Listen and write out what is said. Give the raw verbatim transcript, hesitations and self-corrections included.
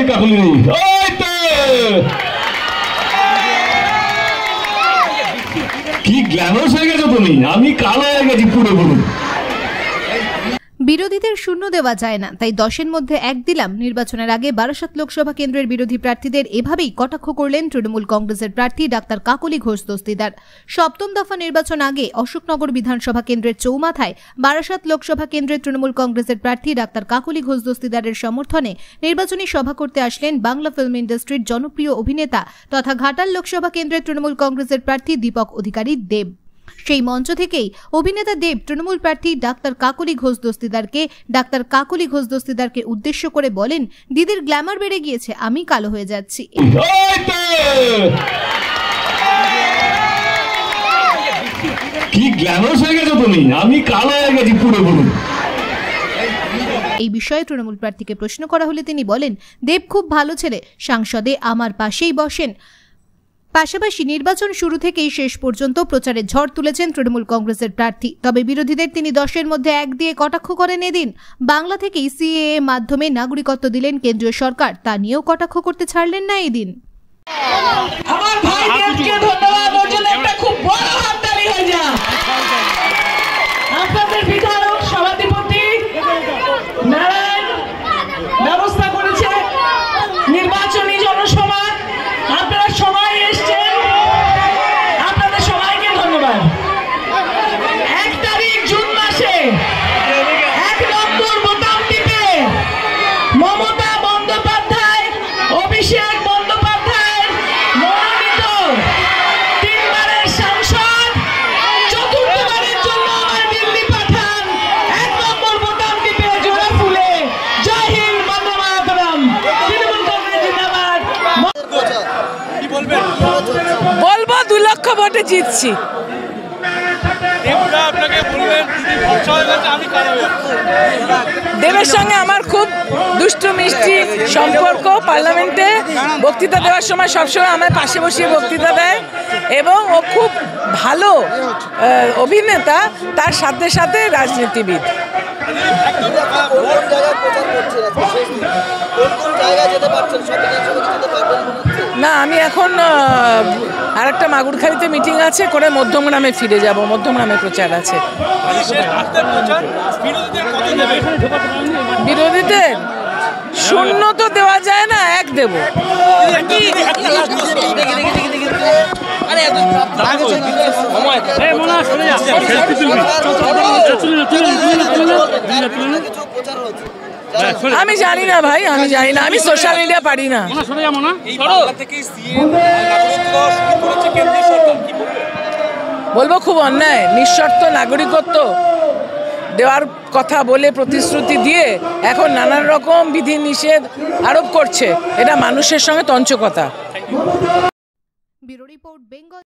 কাকুলি নেই, কি গ্ল্যামারাস হয়ে গেছো তুমি, আমি কালো হয়ে গেছি পুরোপুরি। বিরোধীদের শূন্য দেওয়া যায় না, তাই দশের মধ্যে এক দিলাম। নির্বাচনের আগে বারাসাত লোকসভা কেন্দ্রের বিরোধী প্রার্থীদের এভাবেই কটাক্ষ করলেন তৃণমূল কংগ্রেসের প্রার্থী ডাক্তার কাকলি ঘোষ দস্তিদার। সপ্তম দফা নির্বাচন আগে অশোকনগর বিধানসভা কেন্দ্রের চৌমাথায় বারাসাত লোকসভা কেন্দ্রের তৃণমূল কংগ্রেসের প্রার্থী ডাক্তার কাকলি ঘোষ দস্তিদারের সমর্থনে নির্বাচনী সভা করতে আসলেন বাংলা ফিল্ম ইন্ডাস্ট্রির জনপ্রিয় অভিনেতা তথা ঘাটাল লোকসভা কেন্দ্রের তৃণমূল কংগ্রেসের প্রার্থী দীপক অধিকারী দেব। সেই মঞ্চ থেকেই অভিনেতা দেব তৃণমূল প্রার্থী ডাক্তার কাকলি ঘোষ দস্তিদারকে ডাক্তার কাকলি ঘোষ দস্তিদারকে উদ্দেশ্য করে বলেন, দিদির গ্ল্যামার বেড়ে গিয়েছে, আমি কালো হয়ে যাচ্ছি। কি গ্ল্যামারাস হয়ে গেছো তুমি, আমি কালো হয়ে গেছি পুরোপুরি। এই বিষয়ে তৃণমূল প্রার্থীকে প্রশ্ন করা হলে তিনি বলেন, দেব খুব ভালো ছেলে, সাংসদে আমার পাশেই বসেন। পাশাপাশি নির্বাচন শুরু থেকেই শেষ পর্যন্ত প্রচারে ঝড় তুলেছেন তৃণমূল কংগ্রেসের প্রার্থী। তবে বিরোধীদের তিনি দশের মধ্যে এক দিয়ে কটাক্ষ করেন এদিন। বাংলা থেকেই সিএএ মাধ্যমে নাগরিকত্ব দিলেন কেন্দ্রীয় সরকার, তা নিয়েও কটাক্ষ করতে ছাড়লেন না এদিন। আমার ভাই দেবকে ধন্যবাদ, ওর জন্য একটা খুব বড় হাততালি হয়ে যাক। আপনাদের বিধায়ক সভাধিপতি নারায়ণ ব্যবস্থা করেছে নির্বাচনী জনসভা, আপনারা সবাই এসছেন, আপনাদের সবাইকে ধন্যবাদ। এক তারিখ জুন মাসে এক নম্বর বোতাম টিপে মমতা বন্দ্যোপাধ্যায়, অভিষেক বন্দ্যোপাধ্যায় মনোনীত তিনবারের সাংসদ চতুর্থবারের জন্য আমার দিল্লি পাঠান এক নম্বর বোতাম টিপে জোড়া ফুলে। জয় হিন্দ, বন্দে মাতরম, তৃণমূল কংগ্রেস জিন্দাবাদ। বলবো দু লক্ষ ভোটে জিতছি। দেবের সঙ্গে আমার খুব দুষ্টু মিষ্টি সম্পর্ক। পার্লামেন্টে বক্তৃতা দেওয়ার সময় সবসময় আমার পাশে বসিয়ে বক্তৃতা দেয় এবং ও খুব ভালো অভিনেতা, তার সাথে সাথে রাজনীতিবিদ। না, আমি এখন আর একটা মাগুরখালিতে মিটিং আছে করে মধ্যমগ্রামে ফিরে যাব, মধ্যমগ্রামে প্রচার আছে। বিরোধীদের শূন্য তো দেওয়া যায় না, এক দেব। আমি জানি না ভাই, আমি জানি না, আমি সোশ্যাল মিডিয়া পারি না। বলবো খুব অন্যায়, নিঃশর্ত নাগরিকত্ব দেওয়ার কথা বলে প্রতিশ্রুতি দিয়ে এখন নানান রকম বিধি নিষেধ আরোপ করছে, এটা মানুষের সঙ্গে তঞ্চকতা।